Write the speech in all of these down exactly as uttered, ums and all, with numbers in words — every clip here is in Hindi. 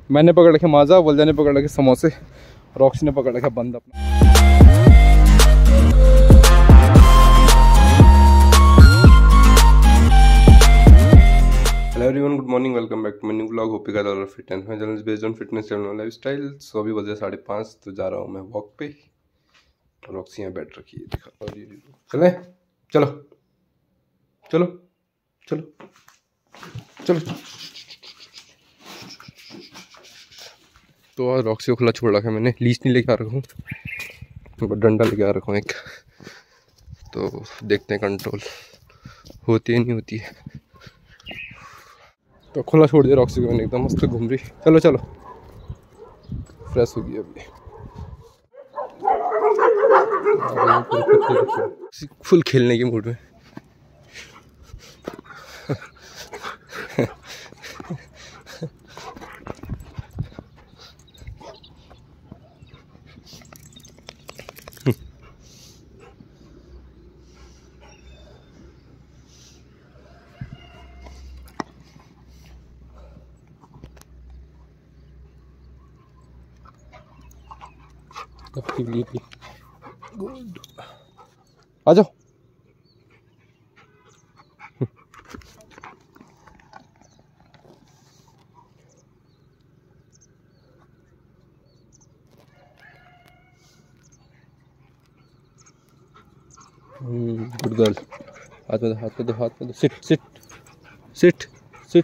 मैंने पकड़ रखे माजा, वल्जा ने पकड़ रखे समोसे, रॉक्सी ने पकड़ रखा बंद अपना। Hello everyone, good morning, welcome back to my new vlog. Hope you guys are fit and fine. Channel is based on fitness and lifestyle. So अभी बजे साढ़े पाँच, तो जा रहा हूँ मैं वॉक पे। रॉक्सी यहाँ बैठ रखी है, दिखा। और ये चले, चलो चलो चलो चलो। तो आज रॉक्सी को खुला छोड़ रखा है मैंने। लीच नहीं लेके आ रखा हूँ, डंडा लेके आ रखा हूँ एक। तो देखते हैं कंट्रोल होती है नहीं होती है। तो खुला छोड़ दिया रॉक्सी को मैंने, एकदम मस्त घूम रही। चलो चलो, फ्रेश हो गई अभी, फुल खेलने के मूड में। गुड, आ जाओ। Good girl. हाथ में दो, हाथ में दो, हाथ में दो। Sit sit sit sit.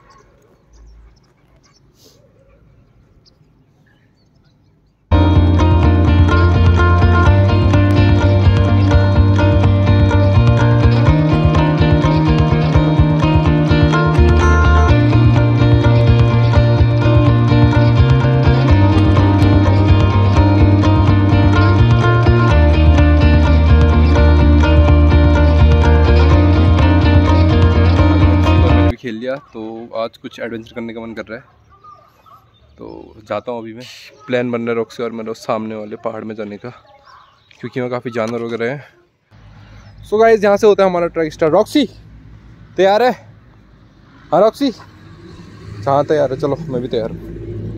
खेल लिया, तो आज कुछ एडवेंचर करने का मन कर रहा है, तो जाता हूँ अभी मैं। प्लान बन रहा है रॉक्सी और मेरा सामने वाले पहाड़ में जाने का, क्योंकि वहाँ काफ़ी जानवर वगैरह हैं। सो गाइस, यहाँ से होता है हमारा ट्रैक स्टार्ट। रॉक्सी तैयार है? हाँ रॉक्सी, हाँ तैयार है। चलो मैं भी तैयार हूँ।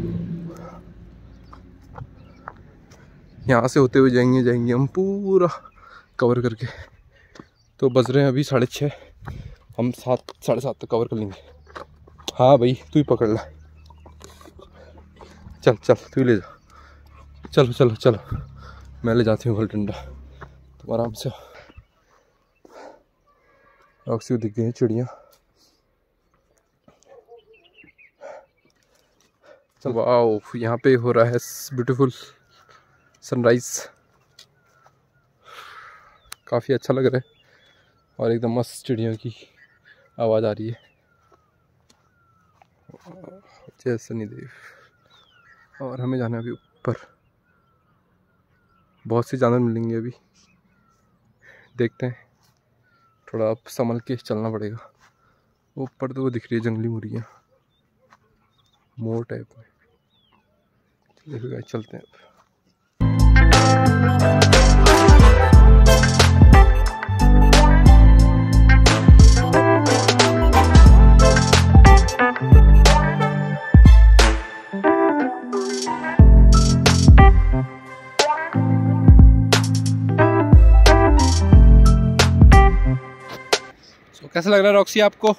यहाँ से होते हुए जाएंगे जाएंगे हम पूरा कवर करके। तो बज रहे हैं अभी साढ़े छः, हम सात साढ़े सात तक कवर कर लेंगे। हाँ भाई, तू ही पकड़ ला। चल चल, तू ले जा। चलो चलो चलो, मैं ले जाती हूँ डंडा, तुम आराम से। रॉक्सी को दिख गई हैं चिड़िया। चल, वाओ, यहाँ पे हो रहा है ब्यूटीफुल सनराइज। काफ़ी अच्छा लग रहा है और एकदम मस्त चिड़ियों की आवाज़ आ रही है। जय शनिदेव। और हमें जाना है अभी ऊपर। बहुत से जानवर मिलेंगे अभी, देखते हैं। थोड़ा अब संभल के चलना पड़ेगा। ऊपर तो वो दिख रही है जंगली मुर्गियाँ, मोर टाइप में। चलिए चलते हैं अब। कैसा लग रहा है रॉक्सी आपको?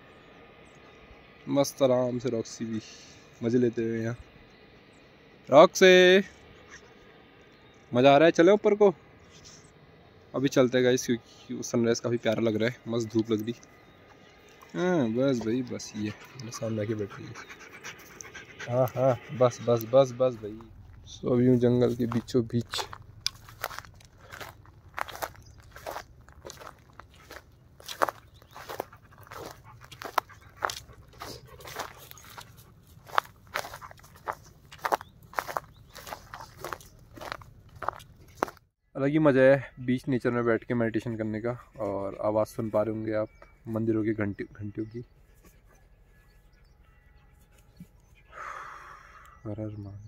मस्त आराम से रॉक्सी भी मजे लेते हुए यहाँ। रॉक्सी, मजा आ रहा है? चले ऊपर को। अभी चलते हैं गाइस, क्योंकि सनराइज काफ़ी प्यारा लग रहा है। मस्त धूप लग रही। हाँ बस भाई, बस ये मेरे सामने आके बैठ रही है। हाँ हाँ, बस बस बस बस भाई। सो अभी हूँ जंगल के बीचों बीच। अलग ही मज़ा है बीच नेचर में बैठ के मेडिटेशन करने का। और आवाज़ सुन पा रहे होंगे आप मंदिरों की घंटी घंटियों की। हर हर महादेव।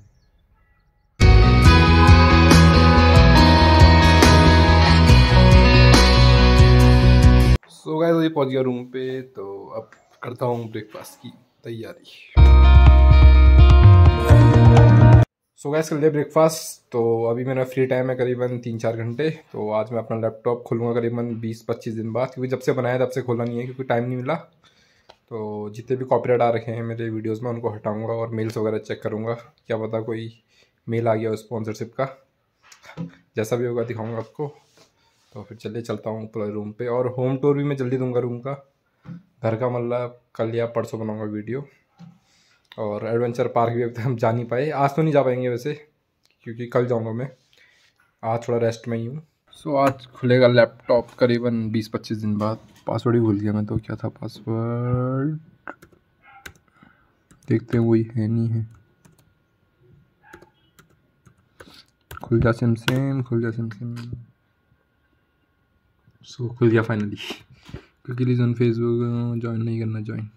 सो गाइस, अभी पहुंच गया रूम पे, तो अब करता हूँ ब्रेकफास्ट की तैयारी। सो गाइस कर लिया ब्रेकफास्ट। तो अभी मेरा फ्री टाइम है करीबन तीन चार घंटे। तो आज मैं अपना लैपटॉप खोलूँगा करीबन बीस पच्चीस दिन बाद, क्योंकि जब से बनाया तब से खोला नहीं है क्योंकि टाइम नहीं मिला। तो जितने भी कॉपीराइट आ रखे हैं मेरे वीडियोस में उनको हटाऊंगा और मेल्स वगैरह चेक करूँगा, क्या पता कोई मेल आ गया हो स्पॉन्सरशिप का। जैसा भी होगा दिखाऊँगा आपको। तो फिर चलिए चलता हूँ ऊपर रूम पे, और होम टूर भी मैं जल्दी दूंगा रूम का, घर का। मतलब कल या परसों बनाऊँगा वीडियो। और एडवेंचर पार्क भी अभी तक हम जा नहीं पाए। आज तो नहीं जा पाएंगे वैसे, क्योंकि कल जाऊंगा मैं, आज थोड़ा रेस्ट में ही हूँ। सो so, आज खुलेगा लैपटॉप करीबन बीस पच्चीस दिन बाद। पासवर्ड ही भूल गया मैं तो, क्या था पासवर्ड, देखते हैं वही है नहीं है। खुल जा सिम सिम, खुल जा सिम सिम। सो खुल गया फाइनली। क्योंकि ऑन फेसबुक ज्वाइन नहीं करना, ज्वाइन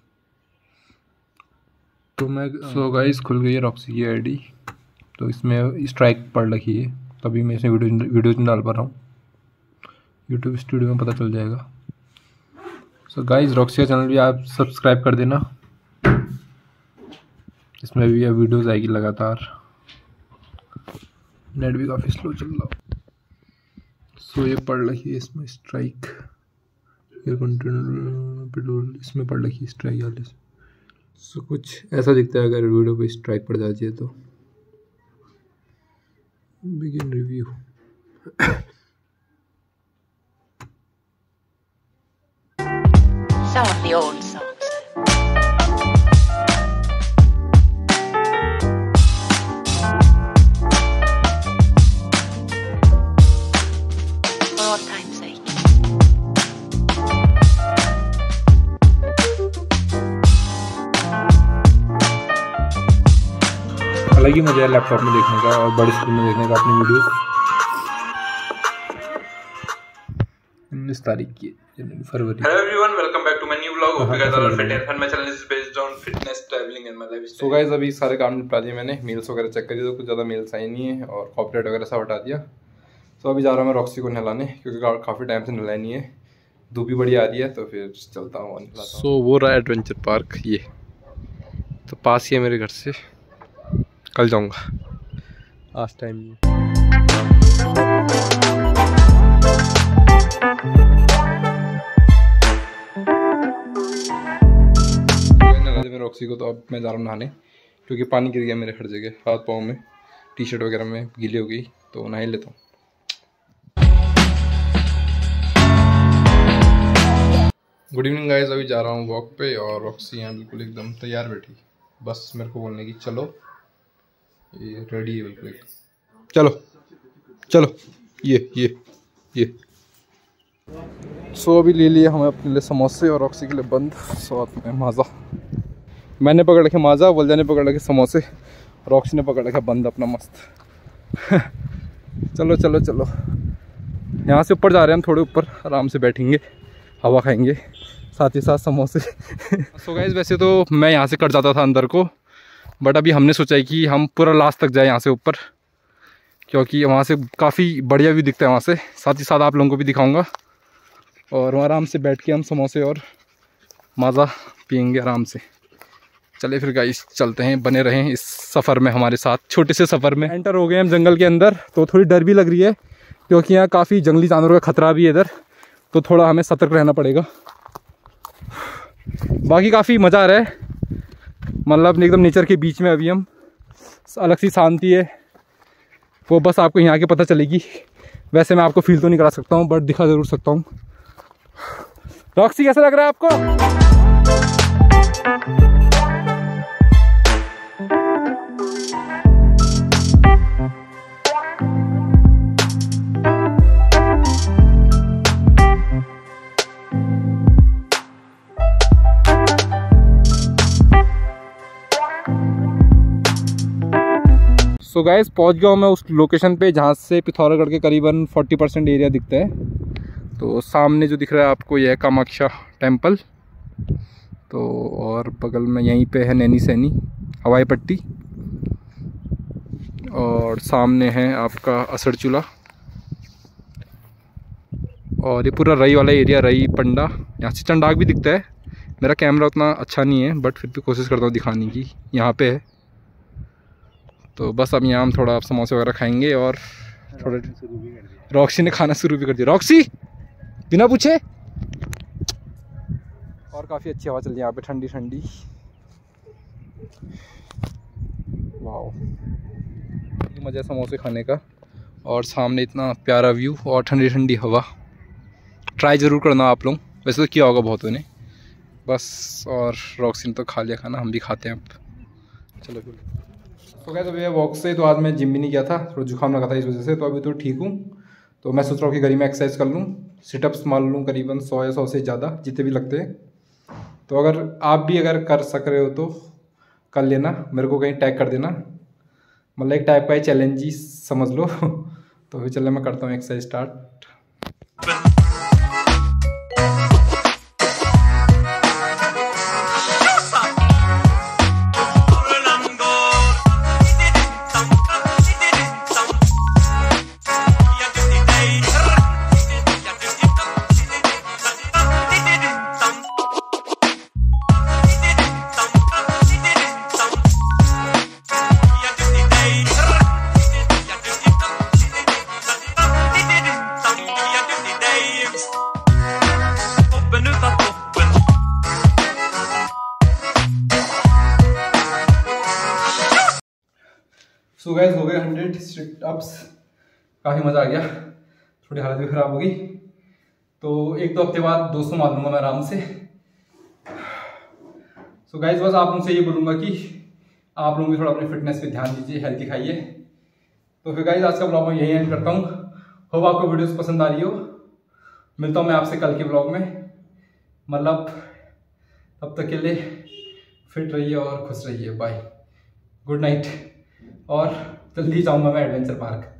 तो मैं। सो गाइस खुल गई है रॉक्सी की आईडी। तो इसमें स्ट्राइक पड़ रखी है, तभी मैं इसमें वीडियो वीडियोज नहीं डाल पा रहा हूँ। यूट्यूब स्टूडियो में पता चल जाएगा। सो गाइस रॉक्सी का चैनल भी आप सब्सक्राइब कर देना, इसमें भी अब वीडियोस आएगी लगातार। नेट भी काफ़ी स्लो चल रहा। सो ये पढ़ रखी है इसमें स्ट्राइक, ये कंटेंट पेट्रोल इसमें पढ़ रखी है स्ट्राइक वाले। सो कुछ ऐसा दिखता है अगर वीडियो पे स्ट्राइक पड़ जाती है तो। Begin review. Some of the old songs. For all time's sake. अलग ही मजा है लैपटॉप में देखने का और बड़ी स्क्रीन में देखने का अपनी वीडियोस। उन्नीस तारीख की फरवरी। Hello everyone, welcome back to my new vlog. Hope you guys are fit and fun. My channel is based on fitness, travelling and my lifestyle. So guys अभी सारे काम निपटा दिए मैंने, मेल्स वगैरह चेक कर दिए तो कुछ ज़्यादा मेल्स आई नहीं है और कॉपीराइट वगैरह सब हटा दिया। सो अभी जा रहा हूँ मैं रॉक्सी को नहलाने, क्योंकि काफ़ी टाइम से नहलाई नहीं है। धूप भी बड़ी आ रही है तो फिर चलता हूँ नहलाता हूँ। सो वो रहा एडवेंचर पार्क, ये तो पास ही है मेरे घर से। कल जाऊँगा, आज टाइम नहीं है। रॉक्सी को तो अब मैं जा रहा हूँ नहाने, क्योंकि पानी गिर गया मेरे हर जगह, हाथ पाँव में, टी शर्ट वगैरह में गीली हो गई, तो नहा ही लेता हूँ। गुड इवनिंग गाइस, अभी जा रहा हूँ वॉक पे और रॉक्सी यहाँ बिल्कुल एकदम तैयार बैठी, बस मेरे को बोलने की चलो। ये रेडी है बिल्कुल, चलो चलो ये ये ये। सो अभी ले लिया हमें अपने लिए समोसे और रॉक्सी के लिए बंद, साथ में माज़ा। मैंने पकड़ रखे माज़ा, वल्जा ने पकड़ रखे समोसे, रॉक्सी ने पकड़ रखा बंद अपना मस्त। चलो चलो चलो, यहाँ से ऊपर जा रहे हैं हम, थोड़े ऊपर आराम से बैठेंगे, हवा खाएंगे, साथ ही साथ समोसे। सो गाइस वैसे तो मैं यहाँ से कट जाता था अंदर को, बट अभी हमने सोचा है कि हम पूरा लास्ट तक जाए यहाँ से ऊपर, क्योंकि वहाँ से काफ़ी बढ़िया व्यू दिखता है वहाँ से। साथ ही साथ आप लोगों को भी दिखाऊँगा, और वहाँ आराम से बैठ के हम समोसे और माज़ा पियेंगे आराम से। चलिए फिर गाइस चलते हैं, बने रहें इस सफ़र में हमारे साथ। छोटे से सफ़र में एंटर हो गए हम जंगल के अंदर, तो थोड़ी डर भी लग रही है, क्योंकि यहाँ काफ़ी जंगली जानवरों का खतरा भी है इधर, तो थोड़ा हमें सतर्क रहना पड़ेगा। बाकी काफ़ी मज़ा आ रहा है, मतलब एकदम नेचर के बीच में अभी हम, अलग सी शांति है, वो बस आपको यहाँ के पता चलेगी। वैसे मैं आपको फील तो नहीं करा सकता हूँ, बट दिखा ज़रूर सकता हूँ। रॉक्सी कैसा लग रहा है आपको? सो गाइस पहुंच गया हूँ मैं उस लोकेशन पे जहाँ से पिथौरागढ़ के करीबन चालीस परसेंट एरिया दिखता है। तो सामने जो दिख रहा है आपको यह है कामाख्या टेम्पल, तो और बगल में यहीं पे है नैनी सैनी हवाई पट्टी, और सामने है आपका असर चूल्हा, और ये पूरा रई वाला एरिया, रई पंडा। यहाँ से चंडाक भी दिखता है, मेरा कैमरा उतना अच्छा नहीं है बट फिर भी कोशिश करता हूँ दिखाने की। यहाँ पे है तो बस अब यहाँ हम थोड़ा समोसे वगैरह खाएंगे और थोड़ा रॉक्सी ने खाना शुरू भी कर दिया। रॉक्सी बिना पूछे। और काफ़ी अच्छी हवा चल रही है यहाँ पे, ठंडी ठंडी। वाह, मज़ा समोसे खाने का और सामने इतना प्यारा व्यू और ठंडी ठंडी हवा। ट्राई ज़रूर करना आप लोग, वैसे तो किया होगा बहुतों ने बस। और रॉक्सी ने तो खा लिया खाना, हम भी खाते हैं अब। चलो फिर तो क्या, तो भैया वॉक से तो आज मैं जिम भी नहीं गया था, थोड़ा जुकाम लगा था इस वजह से, तो अभी तो ठीक हूँ। तो मैं सोच रहा हूँ कि घर में एक्सरसाइज कर लूँ, सिटअप्स मार लूँ करीबन सौ या सौ से ज़्यादा जितने भी लगते हैं। तो अगर आप भी अगर कर सक रहे हो तो कर लेना, मेरे को कहीं टैग कर देना, मतलब एक टाइप का ही चैलेंज ही समझ लो। तो फिर चलिए मैं करता हूँ एक्सरसाइज स्टार्ट। सो गाइस हो गए हंड्रेड सिट अप्स, काफ़ी मज़ा आ गया, थोड़ी हालत भी ख़राब होगी। तो एक दो हफ्ते बाद दो सौ मार लूँगा मैं आराम से। सो so गाइस बस आप लोगों से ये बोलूँगा कि आप लोग भी थोड़ा अपने फिटनेस पे ध्यान दीजिए, हेल्थी खाइए। तो फिर गाइस आज का ब्लॉग मैं यही एंड करता हूँ। होप आपको वीडियोस पसंद आ रही हो। मिलता हूँ मैं आपसे कल के ब्लॉग में, मतलब तब तक के लिए फिट रहिए और खुश रहिए। Bye, good night. और जल्दी जाऊँगा मैं एडवेंचर पार्क।